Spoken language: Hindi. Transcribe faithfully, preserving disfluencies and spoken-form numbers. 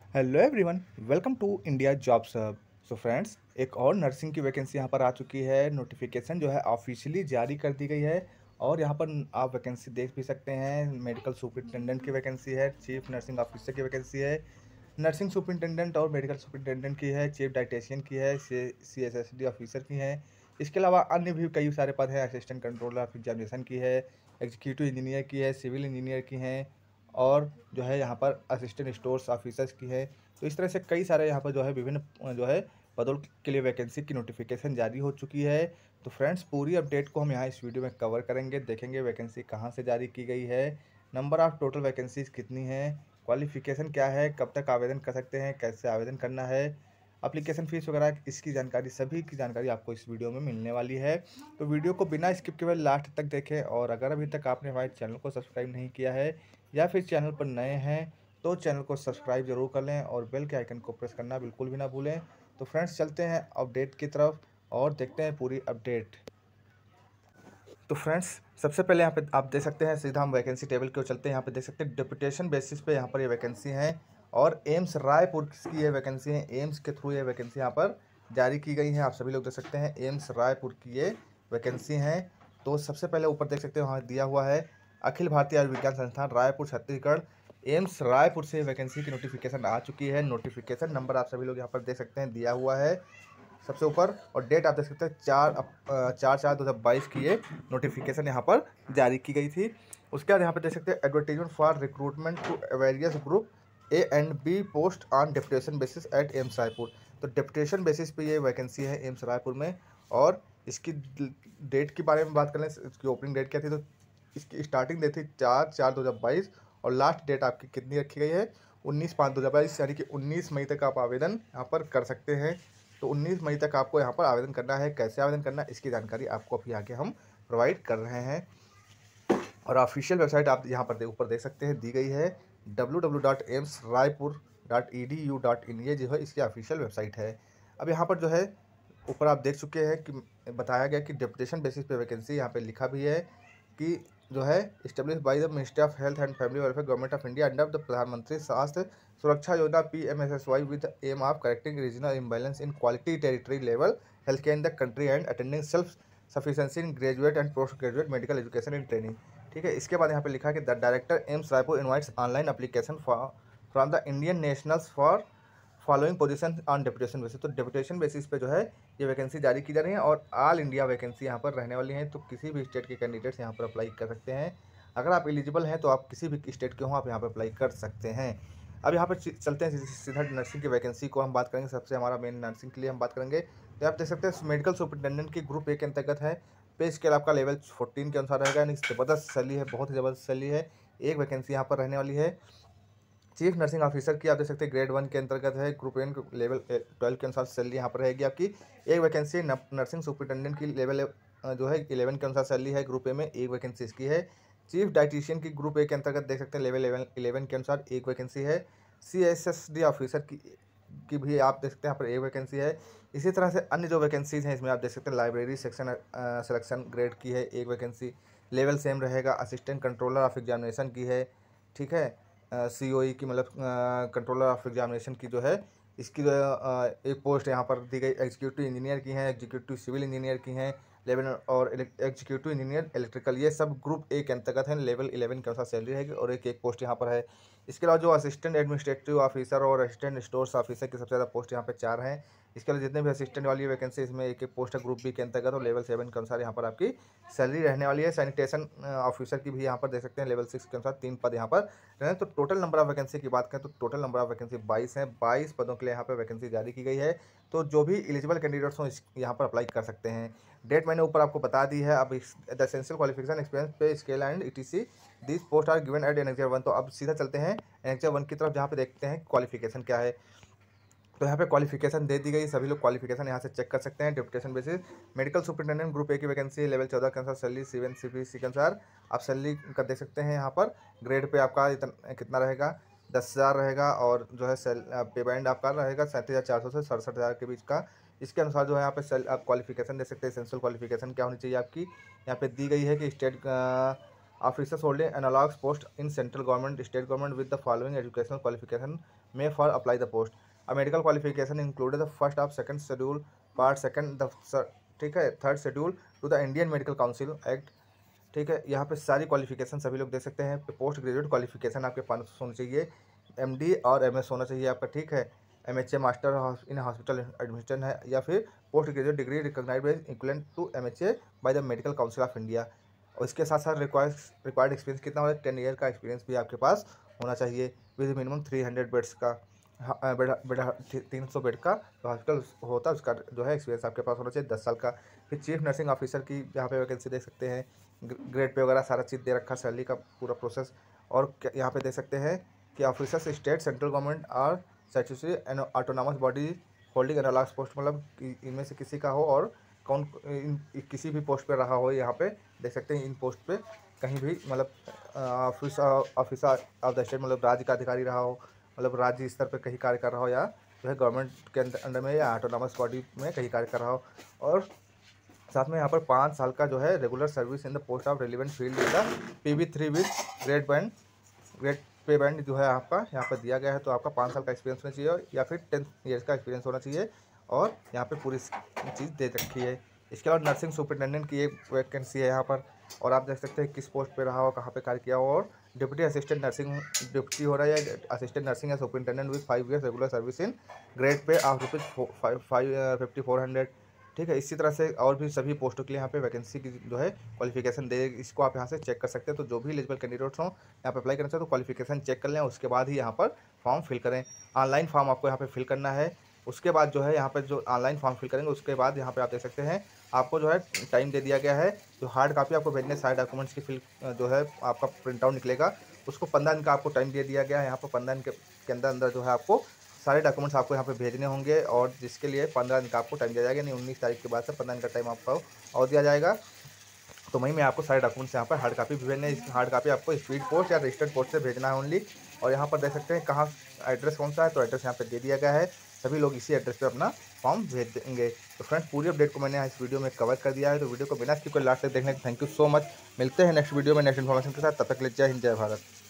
Hello everyone, welcome to India jobs hub. So friends, एक और नर्सिंग की वैकेंसी यहाँ पर आ चुकी है। नोटिफिकेशन जो है ऑफिशियली जारी कर दी गई है और यहाँ पर आप वैकेंसी देख भी सकते हैं। मेडिकल सुपरिटेंडेंट की वैकेंसी है, चीफ नर्सिंग ऑफिसर की वैकेंसी है, नर्सिंग सुपरिटेंडेंट और मेडिकल सुपरिटेंडेंट की है, चीफ डाइटेशियन की है, C S S D officer की है। इसके अलावा अन्य भी कई सारे पद हैं। असिस्टेंट कंट्रोलर ऑफ एग्जामिनेशन की है, एग्जीक्यूटिव इंजीनियर की है, सिविल इंजीनियर की हैं और जो है यहाँ पर असिस्टेंट स्टोर्स ऑफिसर्स की है। तो इस तरह से कई सारे यहाँ पर जो है विभिन्न जो है पदों के लिए वैकेंसी की नोटिफिकेशन जारी हो चुकी है। तो फ्रेंड्स, पूरी अपडेट को हम यहाँ इस वीडियो में कवर करेंगे, देखेंगे वैकेंसी कहाँ से जारी की गई है, नंबर ऑफ टोटल वैकेंसीज कितनी है, क्वालिफिकेशन क्या है, कब तक आवेदन कर सकते हैं, कैसे आवेदन करना है, एप्लीकेशन फ़ीस वगैरह, इसकी जानकारी, सभी की जानकारी आपको इस वीडियो में मिलने वाली है। तो वीडियो को बिना स्किप किए लास्ट तक देखें और अगर अभी तक आपने हमारे चैनल को सब्सक्राइब नहीं किया है या फिर चैनल पर नए हैं तो चैनल को सब्सक्राइब जरूर कर लें और बेल के आइकन को प्रेस करना बिल्कुल भी ना भूलें। तो फ्रेंड्स, चलते हैं अपडेट की तरफ और देखते हैं पूरी अपडेट। तो फ्रेंड्स, सबसे पहले यहाँ पे आप देख सकते हैं, सीधा हम वैकेंसी टेबल की ओर चलते हैं। यहाँ पे देख सकते हैं डिप्यूटेशन बेसिस पे यहाँ पर ये वैकेंसी है और एम्स रायपुर की ये वैकेंसी है। एम्स के थ्रू ये वैकेंसी यहाँ पर जारी की गई है। आप सभी लोग देख सकते हैं एम्स रायपुर की ये वैकेंसी है। तो सबसे पहले ऊपर देख सकते हैं, वहाँ दिया हुआ है अखिल भारतीय आयुर्विज्ञान संस्थान रायपुर छत्तीसगढ़। एम्स रायपुर से वैकेंसी की नोटिफिकेशन आ चुकी है। नोटिफिकेशन नंबर आप सभी लोग यहाँ पर देख सकते हैं दिया हुआ है सबसे ऊपर, और डेट आप देख सकते हैं चार अप- चार चार दो हज़ार बाईस की ये नोटिफिकेशन यहाँ पर जारी की गई थी। उसके बाद यहाँ पर देख सकते हैं advertisement for recruitment to various group A and B post on deputation basis at AIIMS Raipur. तो डेप्यूटेशन बेसिस पे ये वैकेंसी है एम्स रायपुर में। और इसकी डेट के बारे में बात करें, इसकी ओपनिंग डेट क्या थी, तो इसकी स्टार्टिंग डेट थी चार चार दो हज़ार बाईस और लास्ट डेट आपकी कितनी रखी गई है, उन्नीस पाँच दो हज़ार बाईस, यानी कि उन्नीस मई तक आप आवेदन यहाँ पर कर सकते हैं। तो उन्नीस मई तक आपको यहाँ पर आवेदन करना है। कैसे आवेदन करना है इसकी जानकारी आपको अभी आगे हम प्रोवाइड कर रहे हैं। और ऑफिशियल वेबसाइट आप यहाँ पर ऊपर देख सकते हैं दी गई है W W W dot AIIMS Raipur dot E D U dot in, ये जो है इसकी ऑफिशियल वेबसाइट है। अब यहाँ पर जो है ऊपर आप देख चुके हैं कि बताया गया कि डेपुटेशन बेसिस पे वैकेंसी, यहाँ पे लिखा भी है कि जो है establish by the ministry of health and family welfare government of India under the Pradhan Mantri Swasthya Suraksha Yojana P M S S Y with aim of correcting regional imbalance in quality territory level health care in the country and attending self sufficiency in graduate and post graduate medical education and training. ठीक है, इसके बाद यहाँ पे लिखा है कि the director AIIMS Raipur invites online application from the Indian nationals for following position on deputation basis. तो डेपुटेशन बेसिस पे जो है ये वैकेंसी जारी की जा रही है और ऑल इंडिया वैकेंसी यहाँ पर रहने वाली है। तो किसी भी स्टेट के कैंडिडेट्स यहाँ पर अप्लाई कर सकते हैं। अगर आप एलिजिबल हैं तो आप किसी भी स्टेट के हो, आप यहाँ पर अप्लाई कर सकते हैं। अब यहाँ पर चलते हैं सीधा नर्सिंग की वैकेंसी को हम बात करेंगे। सबसे हमारा मेन नर्सिंग के लिए हम बात करेंगे। तो आप देख सकते हैं मेडिकल सुपरिटेंडेंट की ग्रुप ए के अंतर्गत है। पे स्केल आपका लेवल फोर्टीन के अनुसार रहेगा, यानी ज़बरदस्त सैलरी है, बहुत ही ज़बरदस्त सैलरी है। एक वैकेंसी यहाँ पर रहने वाली है। चीफ नर्सिंग ऑफिसर की आप देख सकते हैं ग्रेड वन के अंतर्गत है। ग्रुप एन लेवल ट्वेल्व के अनुसार सैलरी यहाँ पर रहेगी आपकी। एक वैकेंसी नर्सिंग सुपरिटेंडेंट की लेवल जो है इलेवन के अनुसार सैलरी है। ग्रुप ए में एक वैकेंसी इसकी है। चीफ डाइटिशियन की ग्रुप ए के अंतर्गत देख सकते हैं लेवल इलेवन के अनुसार एक वैकेंसी है। C S S D officer की की भी आप देख सकते हैं यहाँ पर एक वैकेंसी है। इसी तरह से अन्य जो वैकेंसीज हैं इसमें आप देख सकते हैं लाइब्रेरी सेक्शन सिलेक्शन ग्रेड की है एक वैकेंसी, लेवल सेम रहेगा। असिस्टेंट कंट्रोलर ऑफ एग्जामिनेशन की है। ठीक है, सी ओ ई की मतलब कंट्रोलर ऑफ एग्जामिनेशन की जो है इसकी जो है एक पोस्ट यहाँ पर दी गई। एग्जीक्यूटिव इंजीनियर की हैं, एग्जीक्यूटिव सिविल इंजीनियर की हैं, लेवल और एग्जीक्यूटिव इंजीनियर इलेक्ट्रिकल, ये सब ग्रुप ए के अंतर्गत हैं। लेवल इलेवन के अनुसार सैलरी रहेगी और एक एक पोस्ट यहाँ पर है। इसके अलावा जो असिस्टेंट एडमिनिस्ट्रेटिव ऑफिसर और असिस्टेंट स्टोर्स ऑफिसर की सबसे ज़्यादा पोस्ट यहाँ पे चार हैं। इसके अलावा जितने भी असिस्टेंट वाली वैकेंसी इसमें एक एक पोस्ट है ग्रुप बी के अंतर्गत और लेवल सेवन के अनुसार यहाँ पर आपकी सैलरी रहने वाली है। सैनिटेशन ऑफिसर की भी यहाँ पर देख सकते हैं लेवल सिक्स के अनुसार तीन पद यहाँ पर रहे। तो टोटल नंबर ऑफ वैकेंसी की बात करें तो टोटल नंबर ऑफ वैकेंसी बाईस है। बाईस पदों के लिए यहाँ पर वैकेंसी जारी की गई है। तो जो भी एलिजिबल कैंडिडेट्स हों इस यहाँ पर अप्लाई कर सकते हैं। डेट मैंने ऊपर आपको बता दी है। अब the essential qualification experience pay scale and E T C this post are given at annexure one. तो अब सीधा चलते हैं एनेक्चर वन की तरफ, जहाँ पे देखते हैं क्वालिफिकेशन क्या है। तो यहाँ पे क्वालिफिकेशन दे दी गई, सभी लोग क्वालिफिकेशन यहाँ से चेक कर सकते हैं। Deputation basis medical superintendent group A की वैकेंसी लेवल चौदह के अनुसार salary seven C P C के अनुसार आप सैलरी का देख सकते हैं। यहाँ पर ग्रेड पे आपका इतना कितना रहेगा, दस हज़ार रहेगा और जो है सेल पे बैंड आपका रहेगा सैंतीस हज़ार चार सौ से सड़सठ हज़ार के बीच का। इसके अनुसार जो है यहाँ पे सेल आप क्वालिफिकेशन देख सकते हैं। एसेंशियल क्वालिफिकेशन क्या होनी चाहिए आपकी, यहाँ पे दी गई है कि state officers holding analogues post in central government state government with the following educational qualification may for apply the post. A medical qualification included the first of second schedule part second the, ठीक है, third schedule to the Indian medical council act. ठीक है, यहाँ पे सारी क्वालिफिकेशन सभी लोग दे सकते हैं। पोस्ट ग्रेजुएट क्वालिफिकेशन आपके पास होनी चाहिए, एमडी और एमएस होना चाहिए आपका। ठीक है, MHA master in hospital administration है, या फिर post graduate degree recognised by equivalent to MHA by the medical council of India. और इसके साथ साथ रिक्वायर्ड रिक्वायर्ड एक्सपीरियंस कितना होगा, टेन ईयर का एक्सपीरियंस भी आपके पास होना चाहिए with minimum three hundred beds का, हाँ, बेड बेड तीन सौ बेड का जो हॉस्पिटल होता है उसका जो है एक्सपीरियंस आपके पास होना चाहिए दस साल का। फिर चीफ नर्सिंग ऑफिसर की यहाँ पे वैकेंसी देख सकते हैं, ग्रेड पे वगैरह सारा चीज़ दे रखा, सैलरी का पूरा प्रोसेस। और यहाँ पे देख सकते हैं कि ऑफिसर्स स्टेट सेंट्रल गवर्नमेंट और statutory and autonomous body holding analogues post, मतलब इनमें से किसी का हो और कौन इन किसी भी पोस्ट पे रहा हो। यहाँ पे देख सकते हैं इन पोस्ट पे कहीं भी मतलब office officer of the state, मतलब राज्य का अधिकारी रहा हो, मतलब राज्य स्तर पे कहीं कार्य कर रहा हो, या जो है गवर्नमेंट के अंडर में या ऑटोनॉमस बॉडी में कहीं कार्य कर रहा हो। और साथ में यहाँ पर पाँच साल का जो है regular service in the post of relevant field in the P V three with grade band grade pay band जो है आपका यहाँ पर दिया गया है। तो आपका पाँच साल का एक्सपीरियंस होना चाहिए या फिर टेन ईयर्स का एक्सपीरियंस होना चाहिए, और यहाँ पे पूरी चीज़ दे रखी है। इसके अलावा नर्सिंग सुपरिटेंडेंट की एक वैकेंसी है यहाँ पर, और आप देख सकते हैं किस पोस्ट पे रहा हो, कहाँ पे कार्य किया हो। और डिप्टी असिस्टेंट नर्सिंग डिप्टी हो रहा है या असिस्टेंट नर्सिंग या superintendent with five years regular service in grade pay of rupees five five fifty four hundred. ठीक है, इसी तरह से और भी सभी पोस्टों के लिए यहाँ पे वैकेंसी की जो है क्वालिफिकेशन दे, इसको आप यहाँ से चेक कर सकते हैं। तो जो भी एलिजिबल कैंडिडेट्स हों यहाँ पे अप्लाई करना चाहे तो क्वालिफिकेशन चेक कर लें, उसके बाद ही यहाँ पर फॉर्म फिल करें। ऑनलाइन फॉर्म आपको यहाँ पे फिल करना है। उसके बाद जो है यहाँ पर जो ऑनलाइन फॉर्म फिल करेंगे उसके बाद यहाँ पे आप देख सकते हैं आपको जो है टाइम दे दिया गया है। जो हार्ड कापी आपको भेजने, सारे डॉक्यूमेंट्स की फिल जो है आपका प्रिंट आउट निकलेगा, उसको पंद्रह दिन का आपको टाइम दे दिया गया है। यहाँ पर पंद्रह दिन के, के अंदर अंदर जो है आपको सारे डॉक्यूमेंट्स आपको यहाँ पे भेजने होंगे, और जिसके लिए पंद्रह दिन का आपको टाइम दिया जाएगा, यानी उन्नीस तारीख के बाद से पंद्रह दिन का टाइम आपको और दिया जाएगा। तो वहीं में आपको सारे डॉक्यूमेंट्स यहाँ पर हार्ड कापी भी भेजने हैं। हार्ड कापी आपको स्पीड पोस्ट या रजिस्टर्ड पोस्ट से भेजना है ओनली। और यहाँ पर देख सकते हैं कहाँ एड्रेस कौन सा है, तो एड्रेस यहाँ पर दे दिया गया है। सभी लोग इसी एड्रेस पे अपना फॉर्म भेज देंगे। तो फ्रेंड्स, पूरी अपडेट को मैंने इस वीडियो में कवर कर दिया है। तो वीडियो को बिना स्किप कर लास्ट तक देखने, थैंक यू सो मच। मिलते हैं नेक्स्ट वीडियो में नेक्स्ट इन्फॉर्मेशन के साथ, तब तक के लिए जय हिंद, जय भारत।